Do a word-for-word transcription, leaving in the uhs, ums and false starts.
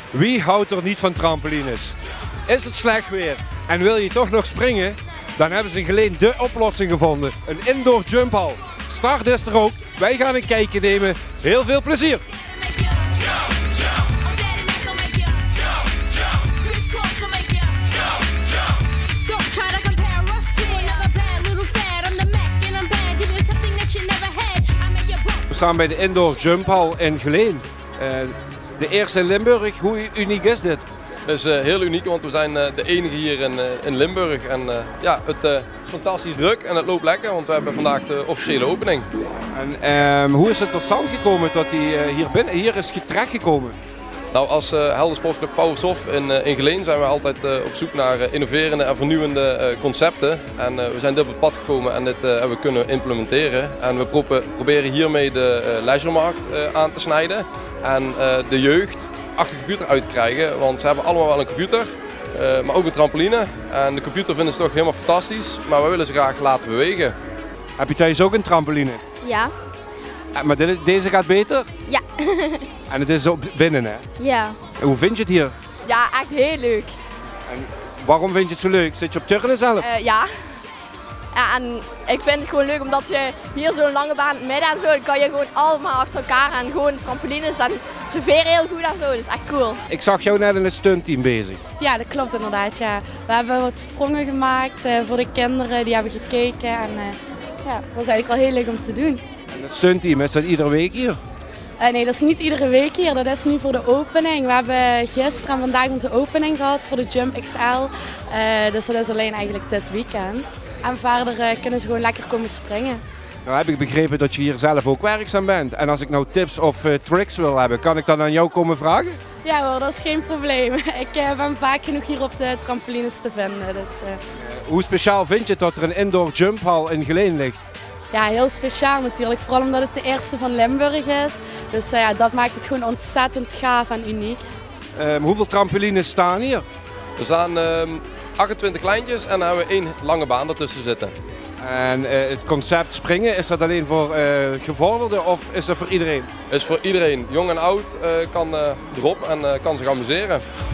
Wie houdt er niet van trampolines? Is het slecht weer en wil je toch nog springen? Dan hebben ze in Geleen de oplossing gevonden. Een indoor jumphal. Start is er ook. Wij gaan een kijkje nemen. Heel veel plezier! We staan bij de indoor jumphal in Geleen. Uh, de eerste in Limburg. Hoe uniek is dit? Het is uh, heel uniek, want we zijn uh, de enige hier in, uh, in Limburg. En uh, ja, het uh, is fantastisch druk en het loopt lekker, want we hebben vandaag de officiële opening. En um, hoe is het tot stand gekomen dat hij uh, hier, binnen, hier is terechtgekomen? Nou, als uh, Helder Sportclub Powersoft in, uh, in Geleen zijn we altijd uh, op zoek naar uh, innoverende en vernieuwende uh, concepten. En uh, we zijn dit op het pad gekomen en dit uh, hebben we kunnen implementeren. En we pro proberen hiermee de uh, leisuremarkt uh, aan te snijden en uh, de jeugd achter de computer uit te krijgen. Want ze hebben allemaal wel een computer, uh, maar ook een trampoline. En de computer vinden ze toch helemaal fantastisch, maar we willen ze graag laten bewegen. Heb je thuis ook een trampoline? Ja. Maar de, deze gaat beter? Ja. En het is ook binnen, hè? Ja. En hoe vind je het hier? Ja, echt heel leuk. En waarom vind je het zo leuk? Zit je op turnen zelf? Uh, ja. Ja. En ik vind het gewoon leuk omdat je hier zo'n lange baan midden en zo, dan kan je gewoon allemaal achter elkaar en gewoon trampolines en ze veren heel goed en zo, dat is echt cool. Ik zag jou net in het stuntteam bezig. Ja, dat klopt inderdaad. Ja. We hebben wat sprongen gemaakt uh, voor de kinderen, die hebben gekeken en uh, ja, dat was eigenlijk wel heel leuk om te doen. En het stuntteam, is dat iedere week hier? Uh, nee, dat is niet iedere week hier. Dat is nu voor de opening. We hebben gisteren en vandaag onze opening gehad voor de Jump X L. Uh, dus dat is alleen eigenlijk dit weekend. En verder uh, kunnen ze gewoon lekker komen springen. Nou heb ik begrepen dat je hier zelf ook werkzaam bent. En als ik nou tips of uh, tricks wil hebben, kan ik dan aan jou komen vragen? Ja hoor, dat is geen probleem. Ik uh, ben vaak genoeg hier op de trampolines te vinden. Dus, uh... Uh, hoe speciaal vind je het dat er een indoor jumphal in Geleen ligt? Ja, heel speciaal natuurlijk. Vooral omdat het de eerste van Limburg is. Dus uh, ja, dat maakt het gewoon ontzettend gaaf en uniek. Uh, hoeveel trampolines staan hier? Er staan uh, achtentwintig kleintjes en dan hebben we één lange baan ertussen zitten. En uh, het concept springen, is dat alleen voor uh, gevorderden of is dat voor iedereen? Het is voor iedereen. Jong en oud uh, kan uh, erop en uh, kan zich amuseren.